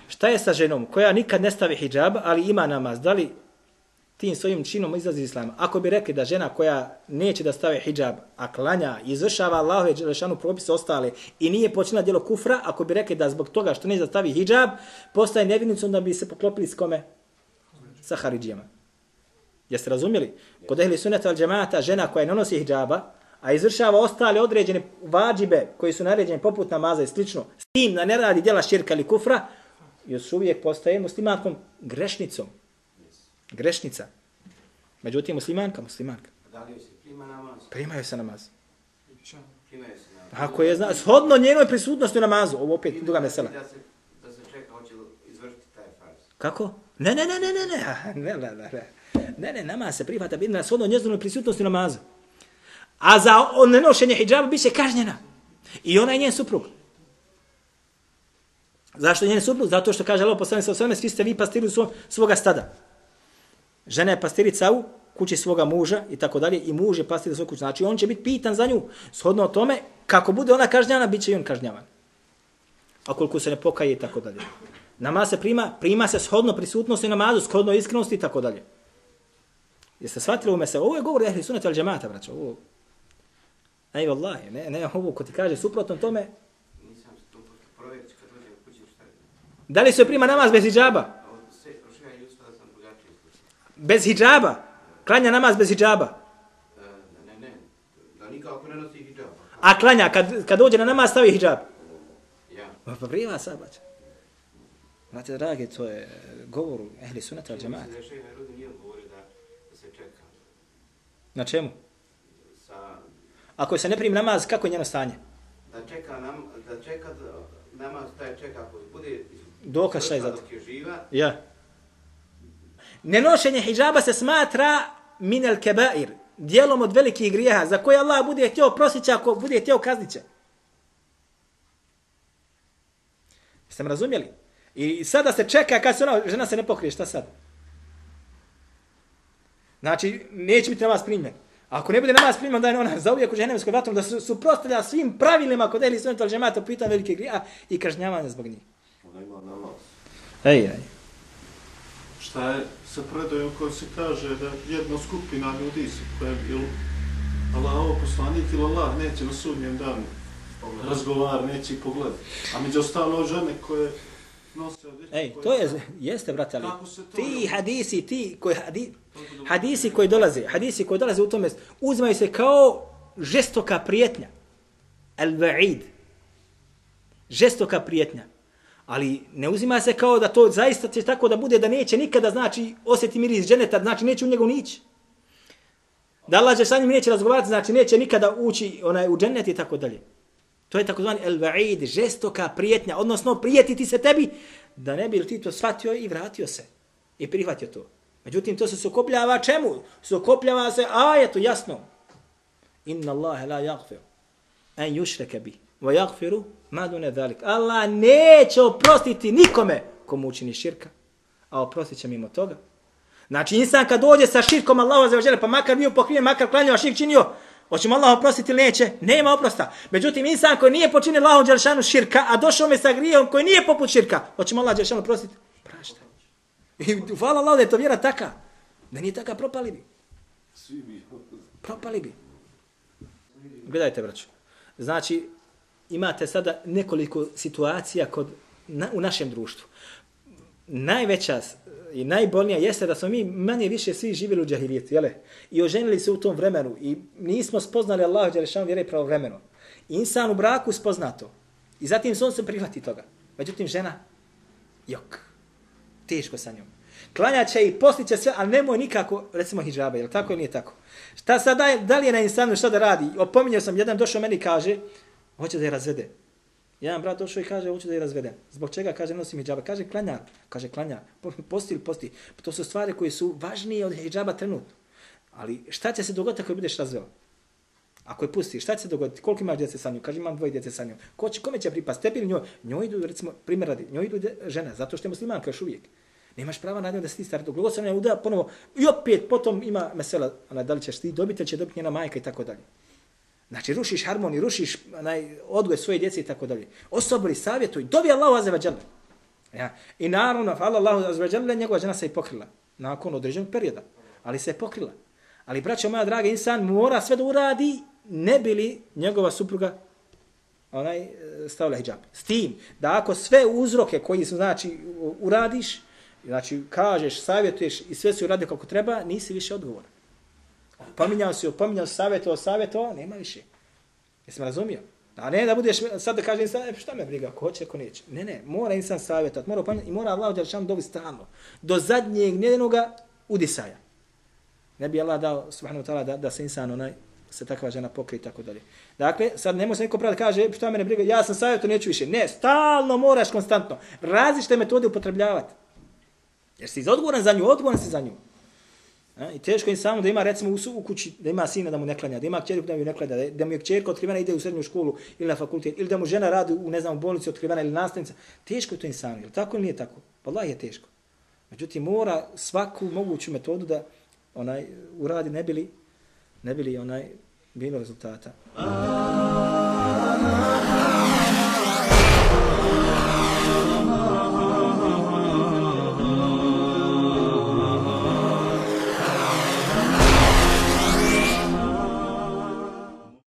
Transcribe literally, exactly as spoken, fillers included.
Šta je sa ženom koja nikad ne stavi hidžab, ali ima namaz? Da li tim svojim činom izlazi iz islama? Ako bi rekli da žena koja neće da stavi hidžab, a klanja, izvršava Allahove dželešanu propise ostale i nije počinila djelo kufra, ako bi rekli da zbog toga što neće da stavi hidžab, postaje nevinicom, onda bi se poklopili s kome? Sa haridžijama. Jeste razumjeli? Kod ehli sunneta al džemata žena koja ne nosi hidžaba, a izvršava ostale određene vađibe koji su naređeni poput namaza i slično, s tim da ne radi djela širka ili kufra, još uvijek postaje muslimankom grešnicom. Grešnica. Međutim, muslimanka, muslimanka. Da li se prima namaz? Primaju se namaz. Primaju se namaz. Ako je zna, shodno njenoj prisutnosti u namazu, ovo opet druga mesela. Da se, da se čeka, hoće izvršiti taj farz. Kako? Ne, ne, ne, ne, ne, ne, ne, ne, ne, ne, ne, ne, namaz se prihvata bitna shodno njezinoj prisutnosti u namazu. A za nenošenje hidžaba bit će kažnjena. I ona je njen suprug. Zašto njen suprug? Zato što kaže Allah poslanik sallallahu alejhi ve sellem, svi ste vi pastiri u svoga stada. Žena je pastirica u kući svoga muža i tako dalje i muž je pastir svoga kuća. Znači on će biti pitan za nju. Shodno tome, kako bude ona kažnjavana, bit će i on kažnjavan. A koliko se ne pokaje i tako dalje. Namaz se prima, prima se shodno prisutnosti namazu, shodno iskrenosti i tako dalje. Jeste shvatili u se? Ovo je govor ehli sunneta al džemata, braćo. Ovo Ej, vallahi, ne, ne, ovo ko ti kaže suprotno tome. Nisam to provjeriti kad dođe u kući šta je. Da li se prima namaz bez hidžaba? Bez hidžaba? Klanja namaz bez hidžaba? Ne, ne, da nikako ne nosi hidžaba. A klanja, kad, kad dođe na namaz stavi hidžab? Ja. Pa priva sabać. Znate, dragi, to je govor ehli sunneta al džemata. Mislim da je šejh Herudin nije govorio da, da se čeka. Na čemu? Sa... Ako se ne primi namaz, kako je njeno stanje? Da čeka, nam, da čeka namaz, taj čeka ako bude... Dokaz šta je zato? Dok je živa. Ja. Nenošenje hidžaba se smatra minel kebair, dijelom od velikih grijeha, za koje Allah bude htio prosića, ako bude htio kazniće. Jeste me razumjeli? I sada se čeka kad se ona, žena se ne pokrije, šta sad? Znači, neće biti namaz primljen. Ako ne bude namaz primljen, onda je ona zauvijek u džehennemskom vatru da su suprotstavlja svim pravilima kod ehli sunneta al džemata po pitanju velike grijeha i kažnjavanja zbog njih. Ona ima namaz. Ej, ej. Šta je sa predajom koja se kaže da jedna skupina ljudi se koja je Allahov poslanik ili Allah neće na sudnjem danu razgovar, neće ih pogledati. A među ostalo žene koje nose odjeću... Ej, to je, jeste, brate, ali ti hadisi, ti koji hadi, hadisi koji dolaze, hadisi koji dolaze u tome, uzmaju se kao žestoka prijetnja. Al-Ba'id. Žestoka prijetnja. Ali ne uzima se kao da to zaista će tako da bude da neće nikada, znači, osjeti miris dženeta, znači neće u njegu nići. Da Allah sa njim neće razgovarati, znači neće nikada ući onaj, u džennet i tako dalje. To je takozvani el-ba'id, žestoka prijetnja, odnosno prijetiti se tebi da ne bi li ti to shvatio i vratio se i prihvatio to. Međutim, to se sukopljava čemu? Sukopljava se ajetu, jasno. Inna Allahe la yaghfir an yushraka bih wa yaghfiru ma dune zalik. Allah neće oprostiti nikome komu učini širka, a oprostit će mimo toga. Znači, insan kad dođe sa širkom Allahu azza wa dželle, pa makar bio pokriven, makar klanjao, širk činio, hoće mu Allah oprostiti ili neće? Nema oprosta. Međutim, insan koji nije počinio Allahu dželešanu širka, a došao me sa grijehom koji nije poput širka, hoće mu Allah dželešanu oprostiti? Prašta. I hvala Allah da je to vjera taka. Da nije taka, propali bi. Svi bi. Propali bi. Gledajte, braću. Znači, imate sada nekoliko situacija kod, na, u našem društvu. Najveća i najbolnija jeste da smo mi manje više svi živjeli u džahilijetu, jele? I oženili se u tom vremenu i nismo spoznali Allahu dželešanu vjere pravovremeno. Insan u braku spozna to. I zatim se on se prihvati toga. Međutim, žena, jok, teško sa njom. Klanjaće i postiće sve, ali nemoj nikako, recimo, hidžaba, je li tako ili nije tako? Šta sad daje, da li je na insanu šta da radi? Opominjao sam, jedan došao meni i kaže, hoće da je razvede. Jedan brat došao i kaže, hoće da je razveden. Zbog čega? Kaže, nosim hidžaba. Kaže, klanja. Kaže, klanja. Posti ili posti. To su stvari koje su važnije od hidžaba trenutno. Ali šta će se dogoditi ako budeš razveo? Ako je pusti, šta će se dogoditi? Koliko imaš djece sa njom? Kaže, imam dvoje djece sa njom. Ko će, kome će pripasti? Tebi ili njoj? Njoj idu, recimo, primjer radi, njoj idu žena, zato što je muslimanka još uvijek. Nemaš prava na njoj da si ti stari. Dok god se ne uda, ponovo, i opet potom ima mesela, ona, da li ćeš ti dobiti, ili će dobiti njena majka i tako dalje. Znači, rušiš harmoniju, rušiš onaj, odgoj svoje djece i tako dalje. Osobori, savjetuj, dobi Allahu azza wa dželle. Ja. I naravno, hvala Allahu azza wa jalla, njegova žena se i pokrila nakon određenog perioda, ali se je pokrila. Ali braćo moja draga, insan mora sve da uradi, ne bi li njegova supruga onaj stavila hidžab. S tim da ako sve uzroke koji su znači uradiš, znači kažeš, savjetuješ i sve se uradi kako treba, nisi više odgovoran. Pominjao si, pominjao si savjeto, savjeto, nema više. Jesi me razumio? A ne da budeš sad da kaže insan, e, šta me briga, ko hoće, ko neće. Ne, ne, mora insan savjetovati, mora pominjati i mora Allah dželešanu dobiti stalno. Do zadnjeg njenoga udisaja. Ne bi Allah dao, subhanahu wa ta'ala, da, da se insan onaj, se takva žena pokri i tako dalje. Dakle, sad ne može se neko pravi da kaže, šta mene briga, ja sam savjeto, neću više. Ne, stalno moraš konstantno različite metode upotrebljavati. Jer si odgovoran za nju, odgovoran si za nju. A, i teško je samo da ima recimo u, u kući, da ima sina da mu ne klanja, da ima kćerku da mu ne klanja, da, da mu je kćerka otkrivena ide u srednju školu ili na fakultet, ili da mu žena radi u, ne znam, u bolnici otkrivena ili nastavnica. Teško je to insanu, je li tako ili nije tako? Wallahi je teško. Međutim, mora svaku moguću metodu da onaj uradi, ne bili, ne bili onaj bilo rezultata.